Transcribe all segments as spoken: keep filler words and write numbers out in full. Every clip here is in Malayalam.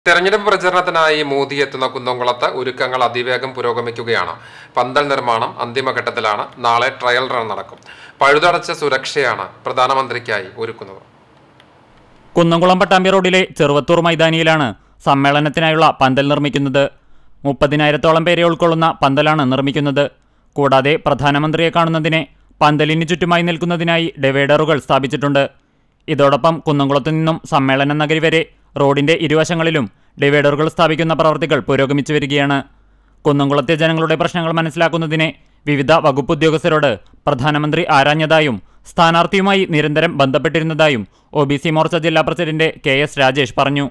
തെരഞ്ഞെടുപ്പ് പ്രചരണത്തിനായി മോദി എത്തുന്ന കുന്നംകുളത്ത് ഒരുക്കങ്ങൾ അതിവേഗം പുരോഗമിക്കുകയാണ്. പന്തൽ നിർമ്മാണം അന്തിമഘട്ടത്തിലാണ്. നാളെ ട്രയൽ റൺ നടക്കും. പഴുതടച്ച സുരക്ഷയാണ് പ്രധാനമന്ത്രിക്കായി ഒരുക്കുന്നത്. കുന്നംകുളം പട്ടാമ്പി റോഡിലെ ചെറുവത്തൂർ മൈതാനിയിലാണ് സമ്മേളനത്തിനായുള്ള പന്തൽ നിർമ്മിക്കുന്നത്. മുപ്പതിനായിരത്തോളം പേരെ ഉൾക്കൊള്ളുന്ന പന്തലാണ് നിർമ്മിക്കുന്നത്. കൂടാതെ പ്രധാനമന്ത്രിയെ കാണുന്നതിന് പന്തലിന് ചുറ്റുമായി നിൽക്കുന്നതിനായി ഡിവൈഡറുകൾ സ്ഥാപിച്ചിട്ടുണ്ട്. ഇതോടൊപ്പം കുന്നംകുളത്തു നിന്നും സമ്മേളന നഗരി വരെ റോഡിന്റെ ഇരുവശങ്ങളിലും ഡിവൈഡറുകൾ സ്ഥാപിക്കുന്ന പ്രവൃത്തികൾ പുരോഗമിച്ചു വരികയാണ്. കുന്നംകുളത്തെ ജനങ്ങളുടെ പ്രശ്നങ്ങൾ മനസ്സിലാക്കുന്നതിന് വിവിധ വകുപ്പ് ഉദ്യോഗസ്ഥരോട് പ്രധാനമന്ത്രി ആരാഞ്ഞതായും സ്ഥാനാർത്ഥിയുമായി നിരന്തരം ബന്ധപ്പെട്ടിരുന്നതായും ഒ ബി സി മോർച്ച ജില്ലാ പ്രസിഡന്റ് കെ എസ് രാജേഷ് പറഞ്ഞു.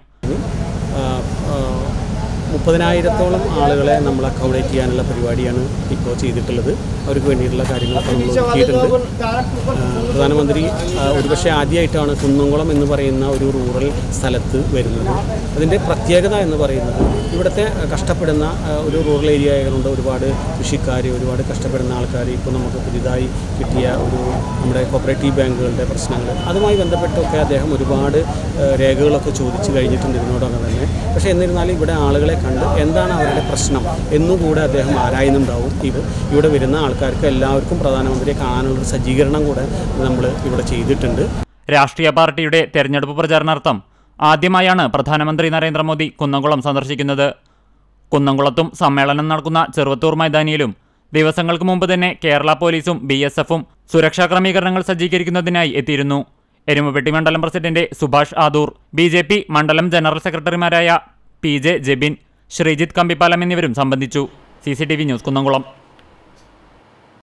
മുപ്പതിനായിരത്തോളം ആളുകളെ നമ്മൾ അക്കോമഡേറ്റ് ചെയ്യാനുള്ള പരിപാടിയാണ് ഇപ്പോൾ ചെയ്തിട്ടുള്ളത്. അവർക്ക് വേണ്ടിയിട്ടുള്ള കാര്യങ്ങളൊക്കെ നമ്മൾ ഒരുക്കിയിട്ടുണ്ട്. പ്രധാനമന്ത്രി ഒരുപക്ഷെ ആദ്യമായിട്ടാണ് കുന്നംകുളം എന്ന് പറയുന്ന ഒരു റൂറൽ സ്ഥലത്ത് വരുന്നത്. അതിൻ്റെ പ്രത്യേകത എന്ന് പറയുന്നത് ഇവിടുത്തെ കഷ്ടപ്പെടുന്ന ഒരു റൂറൽ ഏരിയ ആയതുകൊണ്ട് ഒരുപാട് കൃഷിക്കാർ, ഒരുപാട് കഷ്ടപ്പെടുന്ന ആൾക്കാർ, ഇപ്പോൾ നമുക്ക് പുതിയതായി കിട്ടിയ ഒരു നമ്മുടെ കോപ്പറേറ്റീവ് ബാങ്കുകളുടെ പ്രശ്നങ്ങൾ, അതുമായി ബന്ധപ്പെട്ടൊക്കെ അദ്ദേഹം ഒരുപാട് രേഖകളൊക്കെ ചോദിച്ചു കഴിഞ്ഞിട്ടുണ്ട് ഇതിനോടൊക്കെ തന്നെ. പക്ഷേ എന്നിരുന്നാലും ഇവിടെ ആളുകളെ കണ്ട് എന്താണ് അവരുടെ പ്രശ്നം എന്നുകൂടെ അദ്ദേഹം ആരായുന്നുണ്ടാവും. ഇത് ഇവിടെ വരുന്ന ആൾക്കാർക്ക് എല്ലാവർക്കും പ്രധാനമന്ത്രിയെ കാണാനുള്ള സജ്ജീകരണം കൂടെ നമ്മൾ ഇവിടെ ചെയ്തിട്ടുണ്ട്. രാഷ്ട്രീയ പാർട്ടിയുടെ തെരഞ്ഞെടുപ്പ് പ്രചാരണാർത്ഥം ആദ്യമായാണ് പ്രധാനമന്ത്രി നരേന്ദ്രമോദി കുന്നംകുളം സന്ദർശിക്കുന്നത്. കുന്നംകുളത്തും സമ്മേളനം നടക്കുന്ന ചെറുവത്തൂർ മൈതാനിയിലും ദിവസങ്ങൾക്ക് മുമ്പ് തന്നെ കേരള പോലീസും ബി എസ് എഫും സുരക്ഷാ ക്രമീകരണങ്ങൾ സജ്ജീകരിക്കുന്നതിനായി എത്തിയിരുന്നു. എരുമപ്പെട്ടി മണ്ഡലം president Subhash Adoor, B J P മണ്ഡലം ജനറൽ സെക്രട്ടറിമാരായ പി ജെ ജെബിൻ, ശ്രീജിത്ത് കമ്പിപ്പാലം എന്നിവരും സംബന്ധിച്ചു. C C T V news Kunnamkulam.